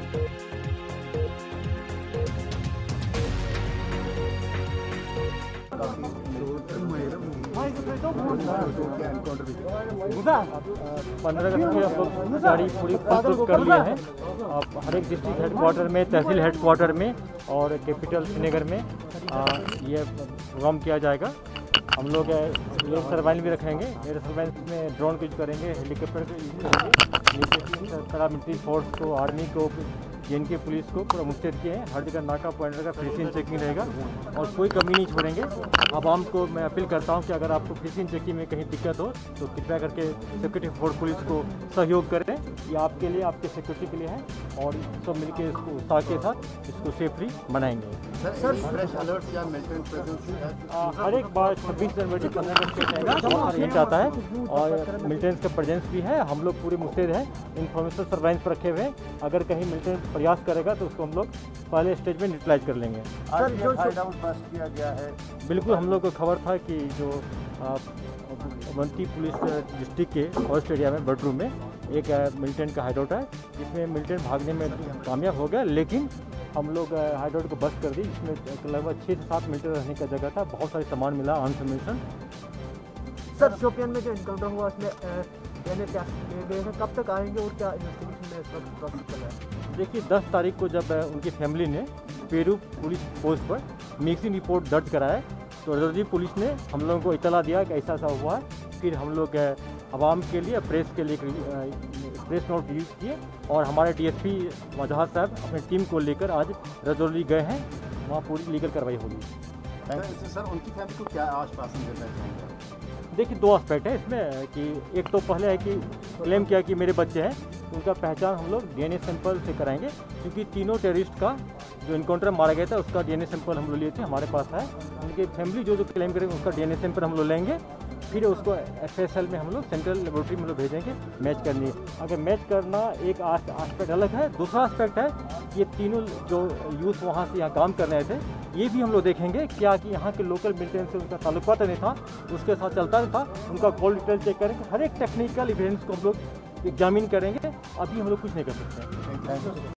पंद्रह अगस्त की आप लोग गाड़ी पूरी प्रस्तुत कर लिए हैं। आप हर एक डिस्ट्रिक्ट हेडक्वार्टर में, तहसील हेडक्वार्टर में और कैपिटल श्रीनगर में ये प्रोग्राम किया जाएगा। हम लोग एयर सर्वाइल भी रखेंगे। एयर सर्वाइल में ड्रोन का यूज करेंगे, हेलीकॉप्टर का यूज करेंगे। पैरामिलिट्री फोर्स को, आर्मी को, JNK पुलिस को पूरा मुस्तैद किए हैं। हर जगह नाका पॉइंटर का फिशिंग चेकिंग रहेगा और कोई कमी नहीं छोड़ेंगे। आवाम को मैं अपील करता हूं कि अगर आपको फिशिंग चेकिंग में कहीं दिक्कत हो तो कृपया करके सिक्योरिटी फोर्स पुलिस को सहयोग करें। ये आपके लिए, आपके सिक्योरिटी के लिए है और सब मिलकर इसको उत्साह के साथ इसको सेफली बनाएंगे। सर फ्रेश अलर्ट या मिलिटेंट प्रेजेंस हर एक बार 26 जनवरी 15 अगस्त के बहुत इवेंट आता है और मिलिटेंट्स का प्रेजेंस भी है। हम लोग पूरे मुस्तैद हैं, इन्फॉर्मेशन सर्वेलेंस पर रखे हुए हैं। अगर कहीं मिलिटेंट प्रयास करेगा तो उसको हम लोग पहले स्टेज में न्यूट्रलाइज कर लेंगे। सर जो हाईडाउन बस्ट किया गया है, बिल्कुल हम लोग को खबर था कि जो अवंती पुलिस डिस्ट्रिक्ट के फॉरेस्ट एरिया में बडरू में एक मिलिटेंट का हाइडआउट है, जिसमें मिलिटेंट भागने में कामयाब हो गया, लेकिन हम लोग हाइडआउट को बस्ट कर दी। इसमें लगभग 6 से 7 मिलिटेंट रहने का जगह था। बहुत सारे सामान मिला, आर्म्स एम्यूनिशन। सर शोपियान में जो इनकाउंटर हुआ उसमें क्या गए हैं, कब तक आएंगे और क्या इन्वेस्टिगेशन में इस वक्त प्रोसेस चल रहा है? देखिए 10 तारीख को जब उनकी फैमिली ने पेरू पुलिस पोस्ट पर मिक्सिंग रिपोर्ट दर्ज कराया तो रजौरी पुलिस ने हम लोगों को इतला दिया कि ऐसा हुआ है। फिर हम लोग आवाम के लिए, प्रेस के लिए प्रेस नोट यूज़ किए और हमारे DSP वजाहत साहब अपनी टीम को लेकर आज रजौरी गए हैं। वहाँ पूरी लीगल कार्रवाई होगी। सर उनकी फैमिली को क्या आश्वासन देना चाहेंगे? देखिए 2 एस्पेक्ट है इसमें कि एक तो पहले है कि क्लेम किया कि मेरे बच्चे हैं, उनका पहचान हम लोग DNA सैंपल से कराएंगे, क्योंकि तीनों टेररिस्ट का जो इनकाउंटर मारा गया था उसका DNA सैंपल हम लोग लिए थे, हमारे पास है। उनकी फैमिली जो क्लेम करेंगे उसका DNA सैंपल हम लोग लेंगे, फिर उसको FSL में हम लोग सेंट्रल लेबोरेटरी में लोग भेजेंगे मैच करनी है। अगर मैच करना एक एस्पेक्ट अलग है, दूसरा एस्पेक्ट है ये तीनों जो यूथ वहाँ से यहाँ काम कर रहे थे, ये भी हम लोग देखेंगे क्या कि यहाँ के लोकल मिलिटेंट से उनका ताल्लुका तो नहीं था, उसके साथ चलता नहीं था, उनका कॉल डिटेल चेक करेंगे। हर एक टेक्निकल इवेंट्स को हम लोग एग्जामिन करेंगे। अभी हम लोग कुछ नहीं कर सकते।